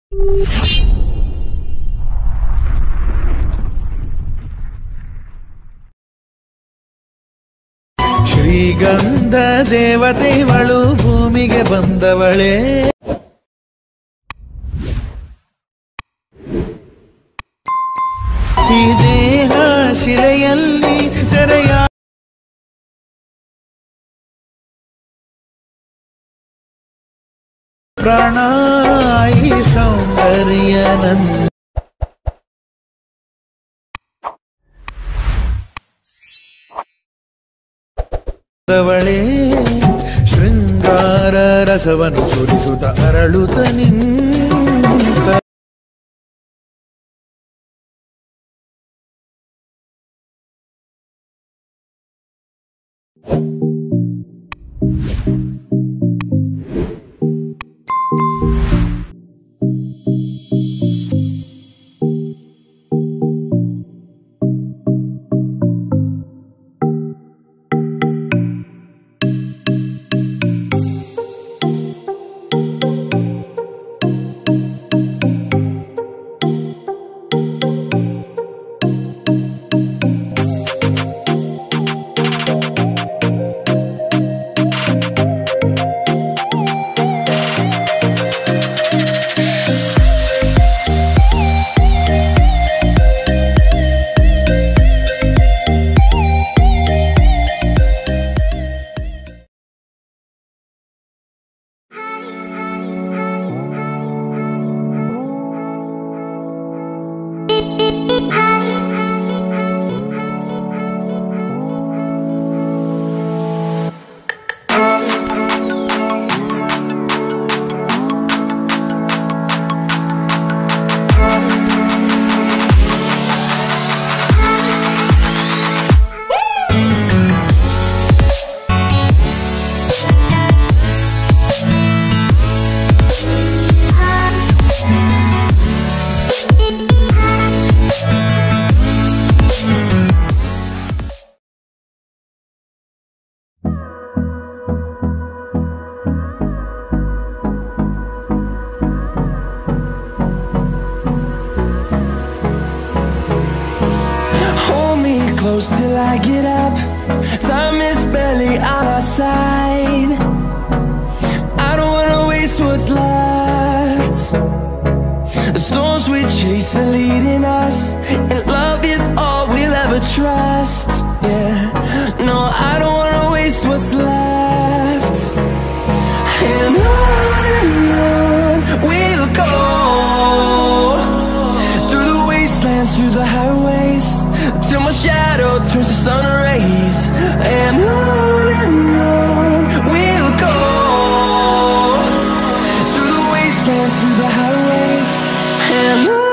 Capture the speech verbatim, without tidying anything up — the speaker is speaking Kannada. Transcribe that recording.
ಶ್ರೀಗಂಧ ದೇವತೆಗಳು ಭೂಮಿಗೆ ಬಂದವಳೇ, ಈ ದೇಹ ಶಿಲೆಯಲ್ಲಿ ಸೆರೆಯ ಪ್ರಾಣಾಯಿ ಸೌಂದರ್ಯ ನಂದವಳೇ, ಶೃಂಗಾರ ರಸವನ್ನು ಸುರಿಸುತ್ತ ಅರಳುತ್ತ ನಿಂತ close till I get up. Time is barely on our side. I don't wanna waste what's left. The storms we chase are leading us, and love is all we'll ever trust. Yeah, no, I don't wanna waste what's left. And on and on we'll go, through the wastelands, through the highways, till my shadow turns to sun rays. And on and on we'll go, through the wastelands, through the highways, and on.